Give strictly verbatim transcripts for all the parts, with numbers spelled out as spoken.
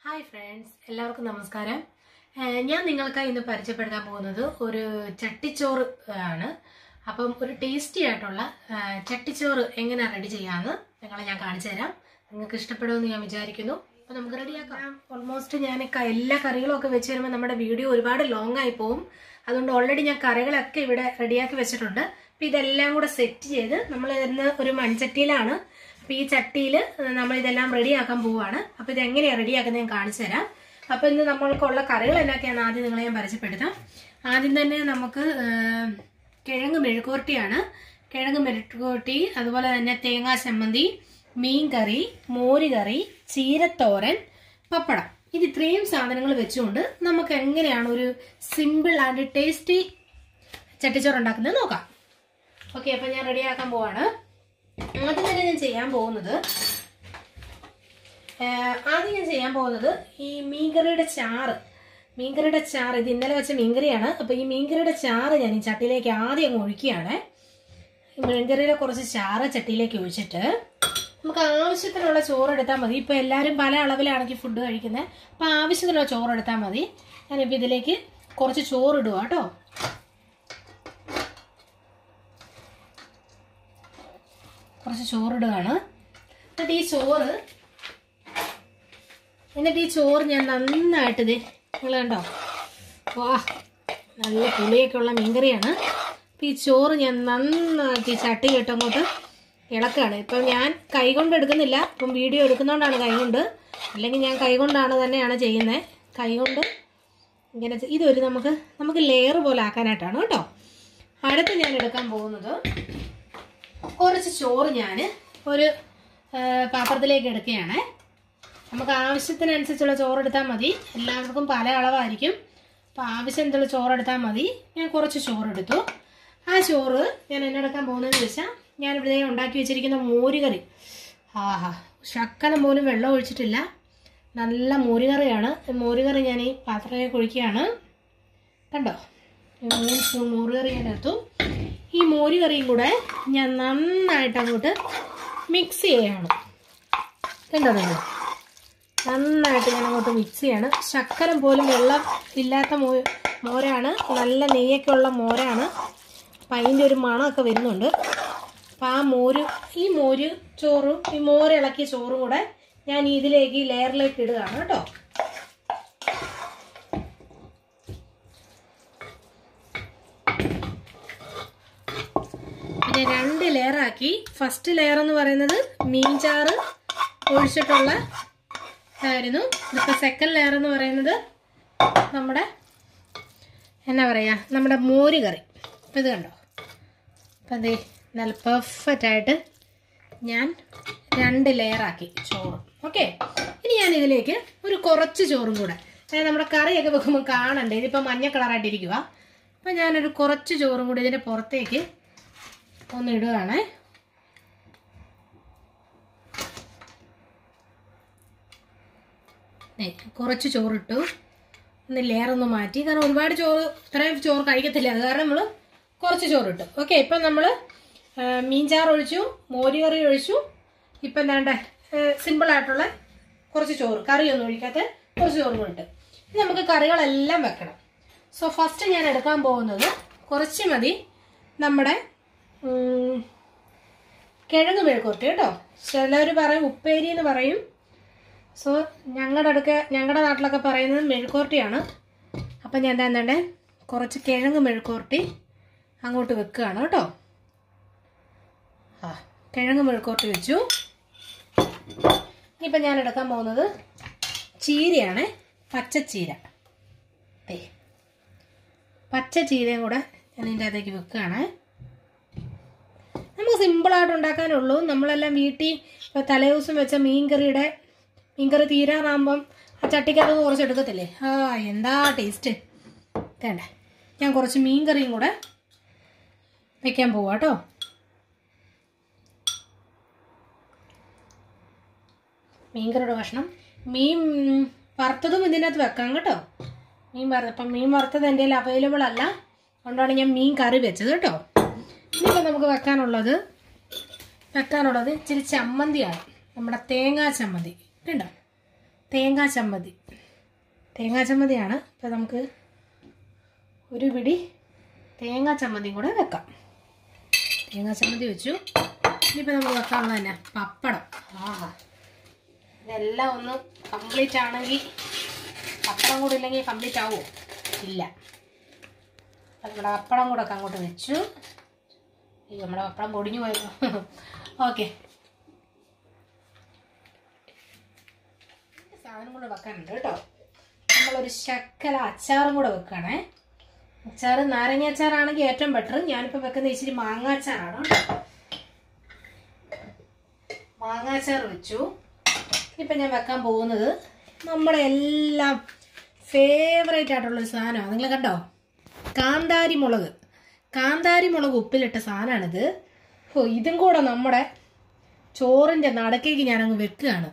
Hi friends, എല്ലാവർക്കും നമസ്കാരം. ഞാൻ നിങ്ങൾക്കായി ഇന്ന് പരിചയപ്പെടുത്താൻ പോകുന്നത് ഒരു ചട്ടിച്ചോറ് ആണ്. അപ്പം ഒരു ടേസ്റ്റി ആയിട്ടുള്ള ചട്ടിച്ചോറ് എങ്ങനെ റെഡി ചെയ്യാമെന്ന് നിങ്ങളെ ഞാൻ കാണിച്ചു തരാം. നിങ്ങൾക്ക് ഇഷ്ടപ്പെടുമെന്ന് ഞാൻ വിചാരിക്കുന്നു. അപ്പോൾ നമുക്ക് റെഡിയാക്കാം. ഓൾമോസ്റ്റ് ഞാൻ എല്ലാ കറികളും ഒക്കെ വെച്ച് വരുമ്പോൾ നമ്മുടെ വീഡിയോ ഒരുപാട് ലോങ് ആയി പോകും. അതുകൊണ്ട് ഓൾറെഡി ഞാൻ കറികളൊക്കെ ഇവിടെ റെഡിയാക്കി വെച്ചിട്ടുണ്ട്. അപ്പം ഇതെല്ലാം കൂടെ സെറ്റ് ചെയ്ത് നമ്മൾ ഇന്ന് ഒരു മൺചട്ടിയിലാണ്. അപ്പോൾ ഈ ചട്ടിയിൽ നമ്മൾ ഇതെല്ലാം റെഡിയാക്കാൻ പോവുകയാണ്. അപ്പോൾ ഇതെങ്ങനെയാണ് റെഡിയാക്കുന്നത് ഞാൻ കാണിച്ചു തരാം. അപ്പോൾ ഇന്ന് നമ്മൾക്കുള്ള കറികൾ എന്നൊക്കെയാണ് ആദ്യം നിങ്ങളെ ഞാൻ പരിചയപ്പെടുത്താം. ആദ്യം തന്നെ നമുക്ക് കിഴങ്ങ് മെഴുക്കുവരട്ടിയാണ്. കിഴങ്ങ് മെഴുക്കുവരട്ടി, അതുപോലെ തന്നെ തേങ്ങാ ചമ്മന്തി, മീൻ കറി, മോര് കറി, ചീരത്തോരൻ, പപ്പടം. ഇത് ഇത്രയും സാധനങ്ങൾ വെച്ചുകൊണ്ട് നമുക്ക് എങ്ങനെയാണ് ഒരു സിമ്പിൾ ആൻഡ് ടേസ്റ്റി ചട്ടിച്ചോറ് ഉണ്ടാക്കുന്നത് നോക്കാം. ഓക്കെ, അപ്പം ഞാൻ റെഡിയാക്കാൻ പോവാണ്. ആദ്യം തന്നെ ഞാൻ ചെയ്യാൻ പോകുന്നത് ആദ്യം ഞാൻ ചെയ്യാൻ പോകുന്നത് ഈ മീൻകറിയുടെ ചാറ് മീൻകറിയുടെ ചാറ് ഇത് ഇന്നലെ വെച്ച മീൻകറിയാണ്. അപ്പോൾ ഈ മീൻകറിയുടെ ചാറ് ഞാൻ ഈ ചട്ടിയിലേക്ക് ആദ്യം അങ്ങ് ഒഴിക്കുകയാണ്. ഈ മീൻകറിയുടെ കുറച്ച് ചാറ് ചട്ടിയിലേക്ക് ഒഴിച്ചിട്ട് നമുക്ക് ആവശ്യത്തിനുള്ള ചോറ് എടുത്താൽ മതി. ഇപ്പോൾ എല്ലാവരും പല അളവിലാണെങ്കിൽ ഫുഡ് കഴിക്കുന്നത്. അപ്പോൾ ആവശ്യത്തിനുള്ള ചോറ് എടുത്താൽ മതി. ഞാനിപ്പോൾ ഇതിലേക്ക് കുറച്ച് ചോറ് ഇടുക കേട്ടോ. കുറച്ച് ചോറിടുകയാണ്. എന്നിട്ട് ഈ ചോറ് എന്നിട്ട് ഈ ചോറ് ഞാൻ നന്നായിട്ട് ഇത് നിങ്ങൾ കണ്ടോ, വാ നല്ല പുളിയൊക്കെ ഉള്ള മീൻകറിയാണ്. അപ്പം ഈ ചോറ് ഞാൻ നന്നായിട്ട് ഈ ചട്ടിയിലിട്ട് അങ്ങോട്ട് ഇളക്കുകയാണ്. ഇപ്പം ഞാൻ കൈകൊണ്ട് എടുക്കുന്നില്ല, ഇപ്പം വീഡിയോ എടുക്കുന്നതുകൊണ്ടാണ് കൈകൊണ്ട്, അല്ലെങ്കിൽ ഞാൻ കൈകൊണ്ടാണ് തന്നെയാണ് ചെയ്യുന്നത്. കൈകൊണ്ട് ഇങ്ങനെ ഇതൊരു നമുക്ക് നമുക്ക് ലെയർ പോലെ ആക്കാനായിട്ടാണ് കേട്ടോ. അടുത്ത് ഞാൻ എടുക്കാൻ പോകുന്നത് കുറച്ച് ചോറ് ഞാൻ ഒരു പാത്രത്തിലേക്ക് എടുക്കുകയാണ്. നമുക്ക് ആവശ്യത്തിനനുസരിച്ചുള്ള ചോറ് എടുത്താൽ മതി. എല്ലാവർക്കും പല അളവായിരിക്കും. അപ്പോൾ ആവശ്യത്തിനുള്ള ചോറ് എടുത്താൽ മതി. ഞാൻ കുറച്ച് ചോറ് എടുത്തു. ആ ചോറ് ഞാൻ എന്നെടുക്കാൻ പോകുന്നതെന്ന് വെച്ചാൽ ഞാനിവിടെ ഉണ്ടാക്കി വെച്ചിരിക്കുന്ന മോരുകറി. ആഹാ, ശക്കലം പോലും വെള്ളം ഒഴിച്ചിട്ടില്ല, നല്ല മോരുകറിയാണ്. മോരുകറി ഞാൻ ഈ പാത്രത്തിലേക്ക് ഒഴിക്കുകയാണ്. കണ്ടോ, മൂന്ന് സ്പൂൺ മോരുകറി ഞാൻ എടുത്തു. ഈ മോരുകറിയും കൂടെ ഞാൻ നന്നായിട്ട് അങ്ങോട്ട് മിക്സ് ചെയ്യാണ്. കണ്ടോ നിങ്ങൾ, നന്നായിട്ട് ഞാൻ അങ്ങോട്ട് മിക്സ് ചെയ്യാണ്. ശക്കലം പോലും വെള്ളം ഇല്ലാത്ത മോ മോരാണ് നല്ല നെയ്യൊക്കെ ഉള്ള മോരാണ്. അപ്പം അതിൻ്റെ ഒരു മണമൊക്കെ വരുന്നുണ്ട്. അപ്പം ആ മോര് ഈ മോര് ചോറും ഈ മോരിളക്കിയ ചോറും കൂടെ ഞാൻ ഇതിലേക്ക് ലെയറിലേക്ക് ഇടുകയാണ് കേട്ടോ. പിന്നെ രണ്ട് ലെയറാക്കി. ഫസ്റ്റ് ലെയർ എന്ന് പറയുന്നത് മീൻ ചാറ് ഒഴിച്ചിട്ടുള്ള ആയിരുന്നു. ഇതിപ്പോൾ സെക്കൻഡ് ലെയർ എന്ന് പറയുന്നത് നമ്മുടെ എന്നാ പറയുക നമ്മുടെ മോര് കറി. അപ്പം ഇത് കണ്ടോ, അപ്പം അതേ നല്ല പെർഫെക്റ്റായിട്ട് ഞാൻ രണ്ട് ലെയറാക്കി ചോറ്. ഓക്കെ, ഇനി ഞാൻ ഇതിലേക്ക് ഒരു കുറച്ച് ചോറും കൂടെ, അതായത് നമ്മുടെ കറിയൊക്കെ വെക്കുമ്പോൾ കാണണ്ടേ, ഇതിപ്പോൾ മഞ്ഞ കളറായിട്ടിരിക്കുക. അപ്പം ഞാനൊരു കുറച്ച് ചോറും കൂടി ഇതിൻ്റെ പുറത്തേക്ക് ഒന്ന് ഇടുകയാണ്. കുറച്ച് ചോറിട്ടു, ഒന്ന് ലെയറൊന്ന് മാറ്റി, കാരണം ഒരുപാട് ചോറ് ഇത്രയും ചോറ് കഴിക്കത്തില്ല, അത് കാരണം നമ്മൾ കുറച്ച് ചോറിട്ടു. ഓക്കെ, ഇപ്പം നമ്മൾ മീൻചാറ് ഒഴിച്ചു, മോര് കറി ഒഴിച്ചു. ഇപ്പം എന്താണ്ട് സിമ്പിളായിട്ടുള്ള കുറച്ച് ചോറ്, കറിയൊന്നും ഒഴിക്കാത്ത കുറച്ച് ചോറും ഇട്ട് ഇനി നമുക്ക് കറികളെല്ലാം വെക്കണം. സോ ഫസ്റ്റ് ഞാൻ എടുക്കാൻ പോകുന്നത് കുറച്ച് മതി നമ്മുടെ കിഴങ്ങ് മെഴുക്കുവരട്ടി കേട്ടോ. ചിലവർ പറയും ഉപ്പേരി എന്ന് പറയും. സോ ഞങ്ങളുടെ അടുക്ക ഞങ്ങളുടെ നാട്ടിലൊക്കെ പറയുന്നത് മെഴുക്കുവരട്ടിയാണ്. അപ്പം ഞാൻ എന്താണ്ടേ കുറച്ച് കിഴങ്ങ് മെഴുക്കുവരട്ടി അങ്ങോട്ട് വെക്കുകയാണ് കേട്ടോ. ആ കിഴങ്ങ് മെഴുക്കുവരട്ടി വെച്ചു. ഇനിയിപ്പം ഞാൻ എടുക്കാൻ പോകുന്നത് ചീരയാണ്, പച്ചച്ചീര. ഏ പച്ച ചീരയും കൂടെ ഞാൻ ഇതിൻ്റെ അകത്തേക്ക് വെക്കുകയാണ്. നമുക്ക് സിമ്പിളായിട്ട് ഉണ്ടാക്കാനുള്ളൂ. നമ്മളെല്ലാം വീട്ടിൽ ഇപ്പോൾ തലേ ദിവസം വെച്ച മീൻകറിയുടെ മീൻകറി തീരാറാകുമ്പം ആ ചട്ടിക്കകത്ത് കുറച്ച് എടുക്കത്തില്ലേ, ആ എന്താ ടേസ്റ്റ്. വേണ്ടേ, ഞാൻ കുറച്ച് മീൻകറിയും കൂടെ വെക്കാൻ പോവാം കേട്ടോ. മീൻകറിയുടെ കഷ്ണം മീൻ വറുത്തതും ഇതിനകത്ത് വെക്കാം കേട്ടോ. മീൻ വറുത്ത അപ്പം മീൻ വറുത്തത് എൻ്റെ കയ്യിൽ അവൈലബിൾ അല്ല, അതുകൊണ്ടാണ് ഞാൻ മീൻ കറി വെച്ചത് കേട്ടോ. ഇനിയിപ്പോൾ നമുക്ക് വെക്കാനുള്ളത് വെക്കാനുള്ളത് ഇച്ചിരി ചമ്മന്തിയാണ്, നമ്മുടെ തേങ്ങാ ചമ്മന്തി. കണ്ടോ, തേങ്ങാ ചമ്മന്തി. തേങ്ങാ ചമ്മന്തിയാണ്. അപ്പോൾ നമുക്ക് ഒരു പിടി തേങ്ങാ ചമ്മന്തിയും കൂടെ വെക്കാം. തേങ്ങാ ചമ്മന്തി വെച്ചു. ഇനിയിപ്പോൾ നമുക്ക് വെക്കാവുന്നത് തന്നെ പപ്പടം. ആ ഇതെല്ലാം ഒന്ന് കംപ്ലീറ്റ് ആണെങ്കിൽ, പപ്പടം കൂടെ ഇല്ലെങ്കിൽ കംപ്ലീറ്റ് ആവുമോ? ഇല്ല. അപ്പം നമ്മുടെ പപ്പടം കൂടെ ഒക്കെ അങ്ങോട്ട് വെച്ചു. ഈ നമ്മുടെ പപ്പടം പൊടിഞ്ഞു പോയല്ലോ. ഓക്കെ, സാധനം കൂടെ വെക്കാനുണ്ട് കേട്ടോ. നമ്മളൊരു ശക്കല അച്ചാറും കൂടെ വെക്കുകയാണേ. അച്ചാർ നാരങ്ങ അച്ചാറാണെങ്കിൽ ഏറ്റവും ബെറ്റർ. ഞാനിപ്പോൾ വെക്കുന്ന ഇച്ചിരി മാങ്ങാച്ചാറാണ്. മാങ്ങാച്ചാർ വെച്ചു. ഇപ്പം ഞാൻ വെക്കാൻ പോകുന്നത് നമ്മുടെ എല്ലാം ഫേവറേറ്റ് ആയിട്ടുള്ളൊരു സാധനമാണ്. നിങ്ങൾ കണ്ടോ, കാന്താരി മുളക്. കാന്താരി മുളക് ഉപ്പിലിട്ട സാധനമാണിത്. ഓ, ഇതും കൂടെ നമ്മുടെ ചോറിൻ്റെ നടക്കേക്ക് ഞാനങ്ങ് വെക്കുകയാണ്.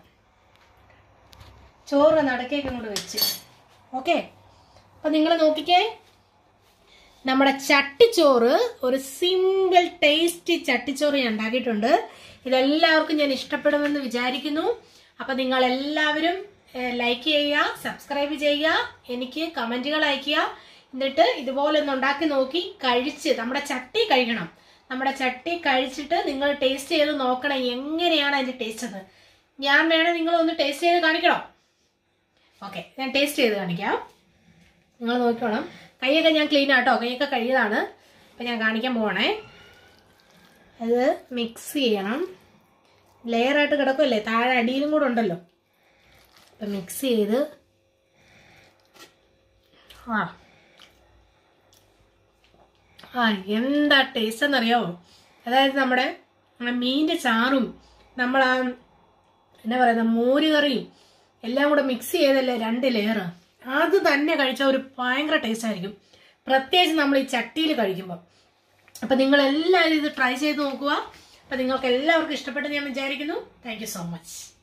ചോറ് നടക്കേക്ക് അങ്ങോട്ട് വെച്ച്. ഓക്കെ, അപ്പം നിങ്ങൾ നോക്കിക്കേ, നമ്മുടെ ചട്ടിച്ചോറ്, ഒരു സിമ്പിൾ ടേസ്റ്റി ചട്ടിച്ചോറ് ഞാൻ ഉണ്ടാക്കിയിട്ടുണ്ട്. ഇതെല്ലാവർക്കും ഞാൻ ഇഷ്ടപ്പെടുമെന്ന് വിചാരിക്കുന്നു. അപ്പം നിങ്ങളെല്ലാവരും ലൈക്ക് ചെയ്യുക, സബ്സ്ക്രൈബ് ചെയ്യുക, എനിക്ക് കമൻറ്റുകൾ അയയ്ക്കുക. എന്നിട്ട് ഇതുപോലെ ഒന്ന് ഉണ്ടാക്കി നോക്കി കഴിച്ച്, നമ്മുടെ ചട്ടി കഴിക്കണം. നമ്മുടെ ചട്ടി കഴിച്ചിട്ട് നിങ്ങൾ ടേസ്റ്റ് ചെയ്ത് നോക്കണം എങ്ങനെയാണ് അതിൻ്റെ ടേസ്റ്റ് എന്ന്. ഞാൻ വേണേൽ നിങ്ങളൊന്ന് ടേസ്റ്റ് ചെയ്ത് കാണിക്കണം. ഓക്കെ, ഞാൻ ടേസ്റ്റ് ചെയ്ത് കാണിക്കാം. നിങ്ങൾ നോക്കണം. കൈയൊക്കെ ഞാൻ ക്ലീൻ ആട്ടോ, കൈയൊക്കെ കഴിയതാണ്. അപ്പം ഞാൻ കാണിക്കാൻ പോകണേ. അത് മിക്സ് ചെയ്യണം. ലെയറായിട്ട് കിടക്കുമല്ലേ, താഴെ അടിയിലും കൂടെ ഉണ്ടല്ലോ. അപ്പം മിക്സ് ചെയ്ത് ആ ആ എന്താ ടേസ്റ്റ് എന്നറിയാമോ? അതായത് നമ്മുടെ മീനിൻ്റെ ചാറും നമ്മൾ ആ എന്നാ പറയുന്ന മോര് കറിയും എല്ലാം കൂടെ മിക്സ് ചെയ്തല്ലേ രണ്ട് ലെയർ. അത് തന്നെ കഴിച്ചാൽ ഒരു ഭയങ്കര ടേസ്റ്റ് ആയിരിക്കും, പ്രത്യേകിച്ച് നമ്മൾ ഈ ചട്ടിയിൽ കഴിക്കുമ്പോൾ. അപ്പം നിങ്ങളെല്ലാവരും ഇത് ട്രൈ ചെയ്ത് നോക്കുക. അപ്പം നിങ്ങൾക്ക് എല്ലാവർക്കും ഇഷ്ടപ്പെട്ടെന്ന് ഞാൻ വിചാരിക്കുന്നു. Thank you so much.